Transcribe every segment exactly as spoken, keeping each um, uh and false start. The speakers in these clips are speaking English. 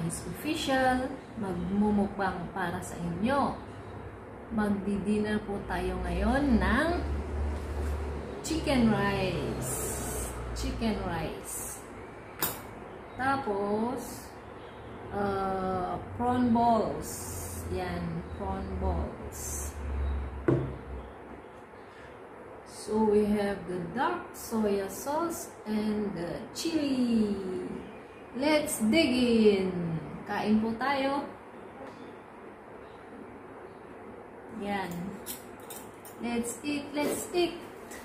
Miss Official, magmumukbang para sa inyo. Magdi-dinner po tayo ngayon ng chicken rice. Chicken rice. Tapos, uh, prawn balls. Yan, prawn balls. So, we have the dark soya sauce and the chili. Let's dig in! Kain po tayo. Yan. Let's eat, let's eat!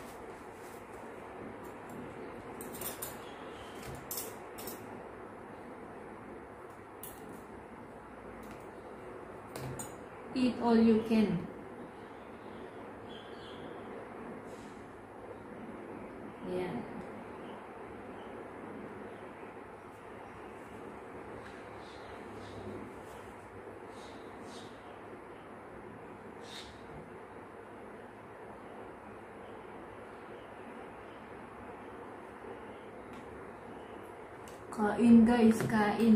Eat all you can. Yan. Kain guys, kain.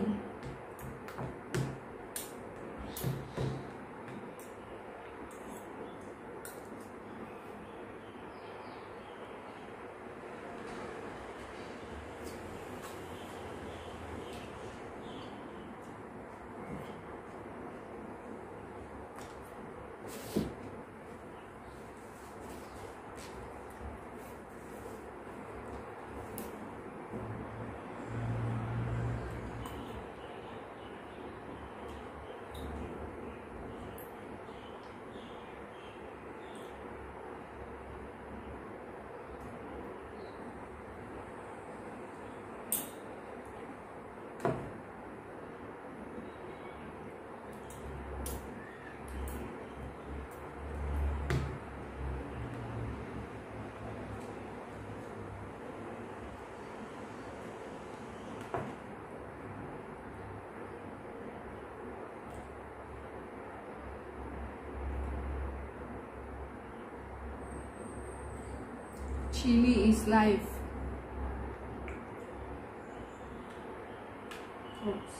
Chili is life. Oops.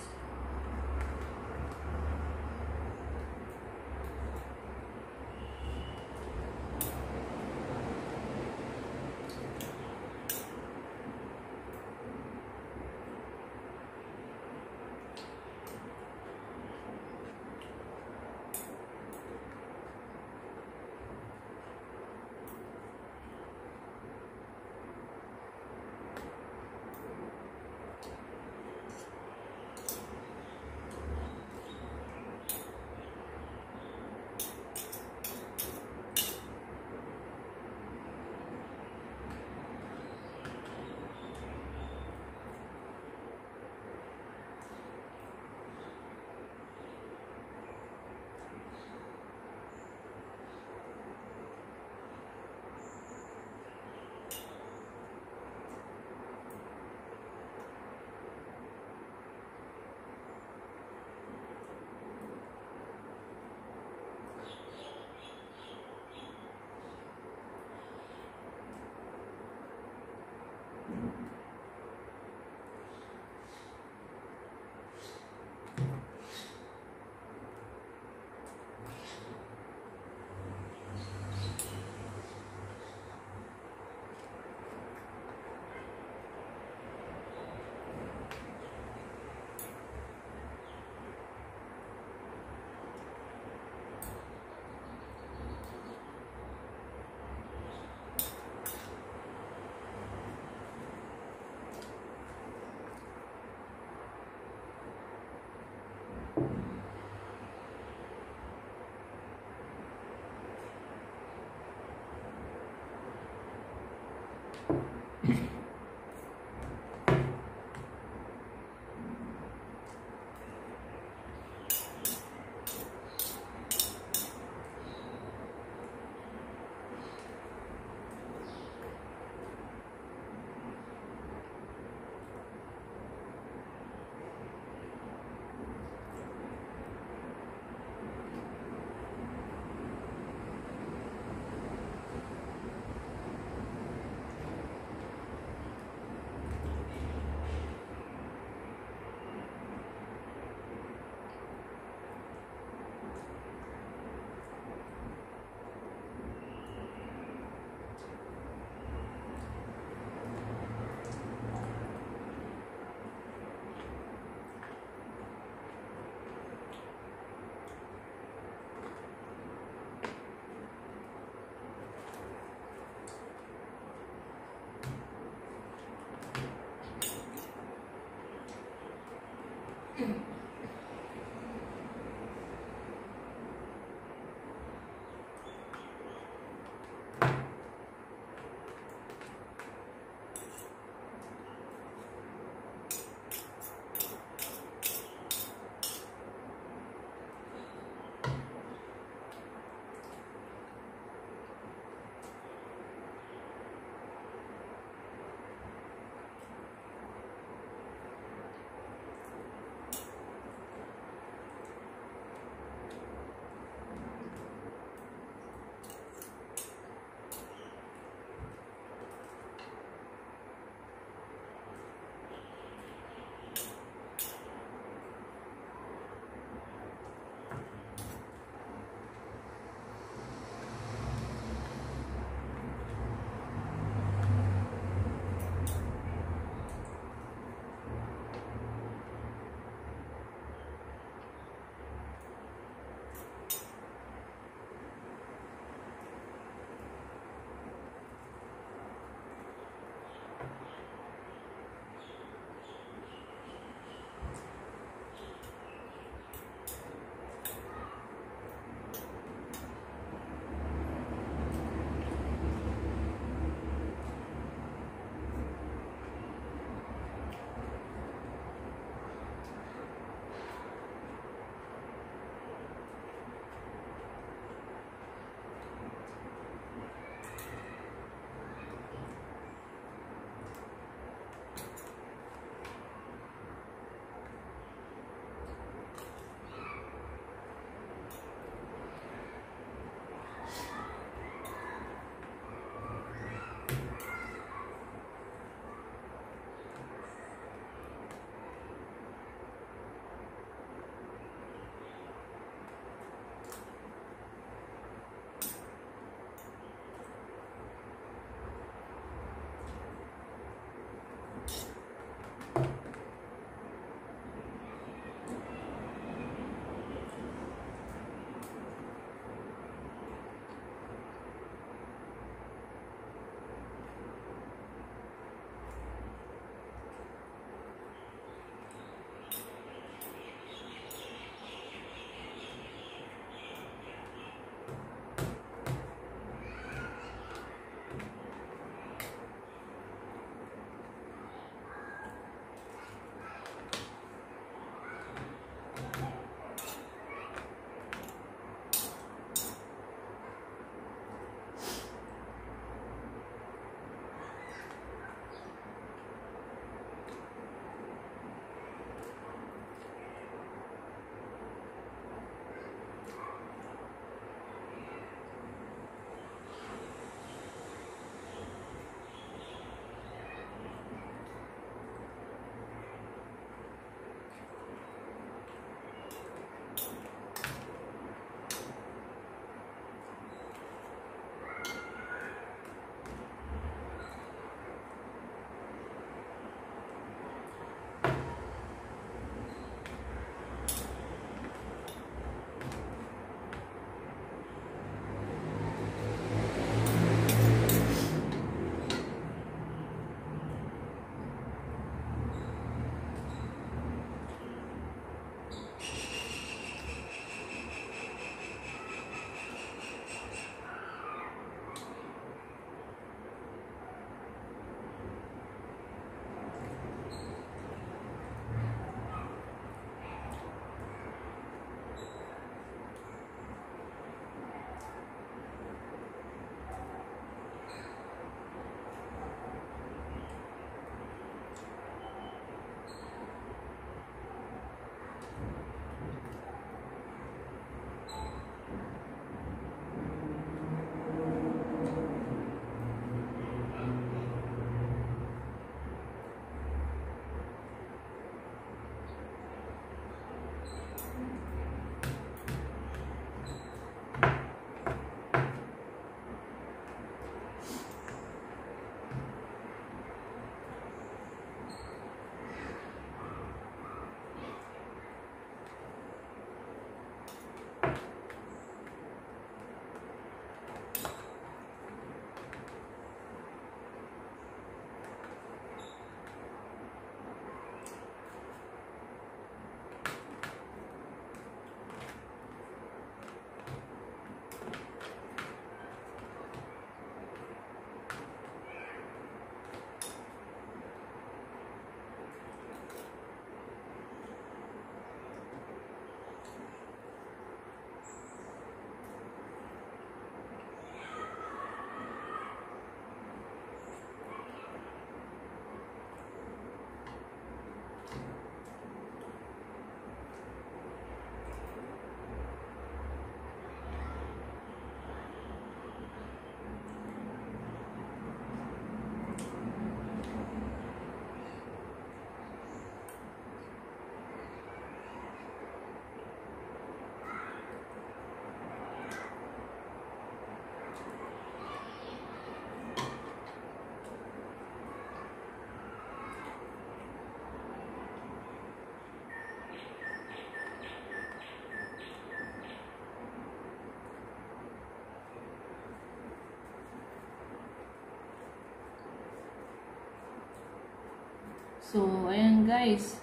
So, ayan guys.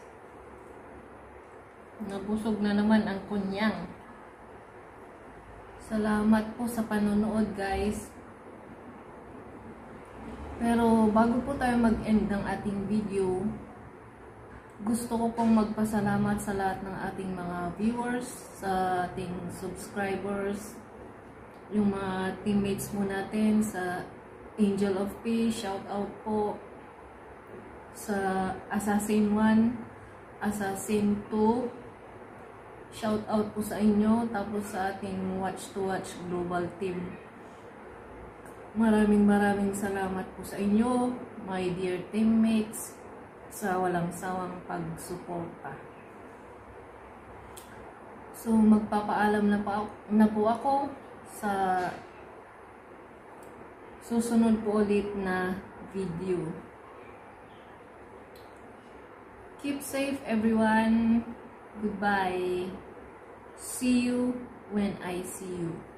Nabusog na naman ang kunyang. Salamat po sa panonood guys. Pero bago po tayo mag-end ng ating video, gusto ko pong magpasalamat sa lahat ng ating mga viewers, sa ating subscribers, yung mga teammates mo natin sa Angel of Peace, shout out po sa Assassin one, Assassin two, shout out po sa inyo, tapos sa ating Watch to Watch Global Team. Maraming maraming salamat po sa inyo, my dear teammates, sa walang sawang pagsuporta. So magpapaalam na po, na po ako sa susunod po ulit na video. Keep safe everyone. Goodbye. See you when I see you.